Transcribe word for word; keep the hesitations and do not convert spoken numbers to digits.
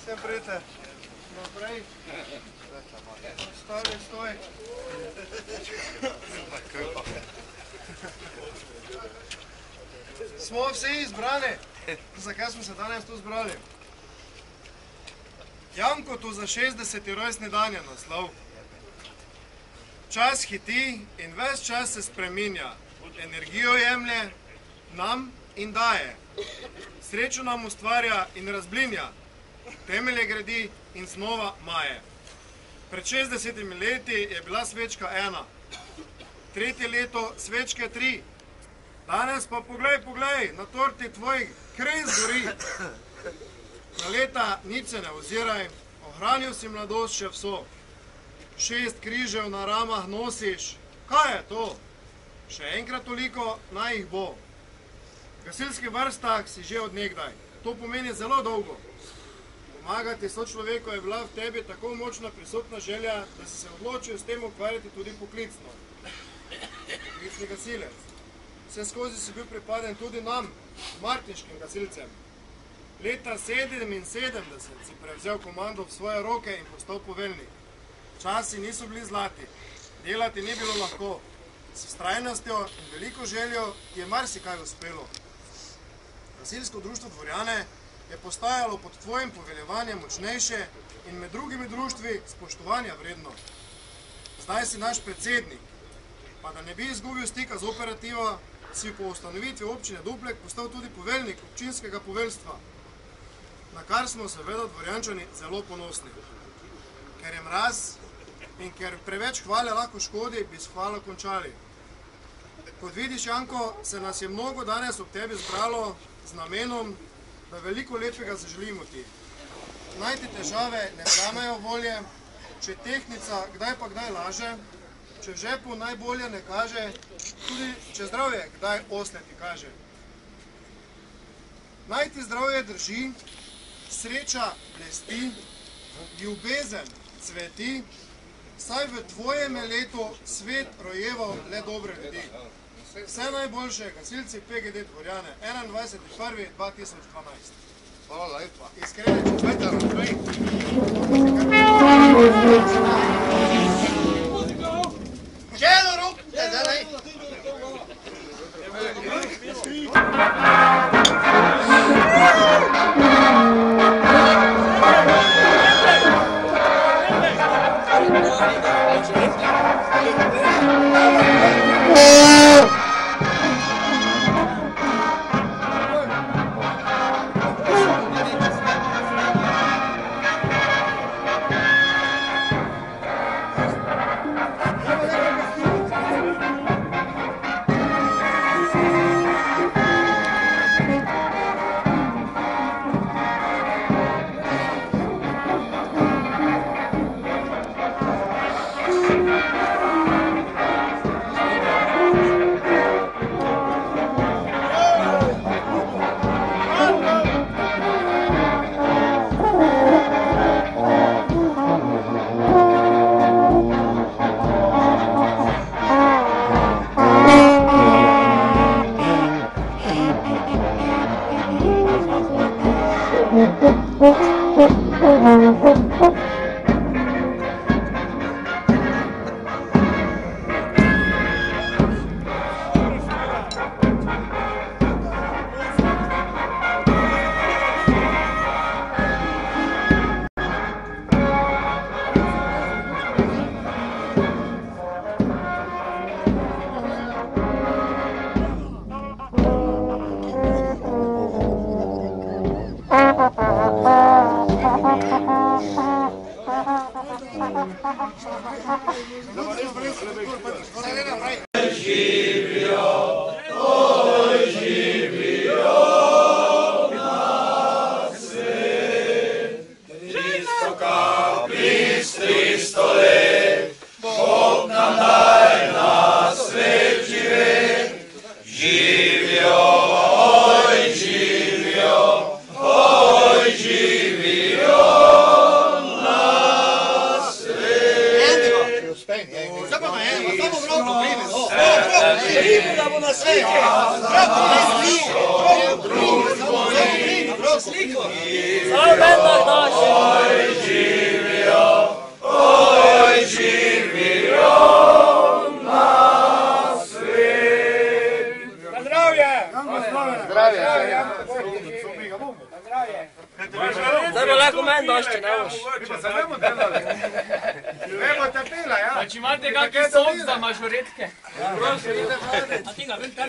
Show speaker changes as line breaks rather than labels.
Sem prijete. Naprej. Stavi, stoj. Smo vsi izbrani. Zakaj smo se danes tu zbrali? Janko tu za šestdeseti rojstni dan je naslov. Čas hiti in ves čas se spreminja. Energijo jemlje nam in daje. Srečo nam ustvarja in razblinja. Temelje gradi in znova maje. Pred šestdesetimi leti je bila svečka ena. Tretje leto svečke tri. Danes pa poglej, poglej, na torti tvoj krej zgori. Na leta nič se ne oziraj, ohranil si mladost še vso. Šest križev na ramah nosiš, kaj je to? Še enkrat toliko naj jih bo. V gasilskih vrstah si že od nekdaj, to pomeni zelo dolgo. Pomagati sočloveku je bila v tebi tako močna prisotna želja, da si se odločil s tem ukvarjati tudi poklicno. Poklicni gasilec. Vse skozi si bil pripaden tudi nam, martinškim gasilcem. Leta sedeminsedemdeset si prevzel komando v svoje roke in postal poveljnik. Časi niso bili zlati, delati ni bilo lahko. S vztrajnostjo in veliko željo ti je marsikaj uspelo. Gasilsko društvo Dvorjane je postajalo pod tvojim poveljevanjem močnejše in med drugimi društvi spoštovanja vredno. Zdaj si naš predsednik, pa da ne bi izgubil stika z operativa, si po ustanovitvi občine Duplek postal tudi poveljnik občinskega poveljstva, na kar smo seveda Dvorjančani zelo ponosni. Ker je mraz in ker preveč hvale lahko škodi, bi s hvalo končali. Kot vidiš, Janko, se nas je mnogo danes ob tebi zbralo z namenom, da veliko lepega zaželimo ti. Naj ti težave ne vzamejo volje, če tehnica kdaj pa kdaj laže, če v žepu najbolje ne kaže, tudi če zdravje kdaj osne ti kaže. Naj ti zdravje drži, sreča blesti, ljubezen cveti, saj v tvojem je leto svet rojeval le dobre ljudi. Vse najboljše, gasilci P G D Dvorjane, enaindvajseti prvi dva tisoč dvanajst.
Hvala lepa.
Iskrene čestitke naprej.
Želo rok! Zdaj!
Só o menor, došče, ne boš.
Se vemo delali. Vemo te pila, ja.
Če imate kakšen sob za mažoretke? Prosim.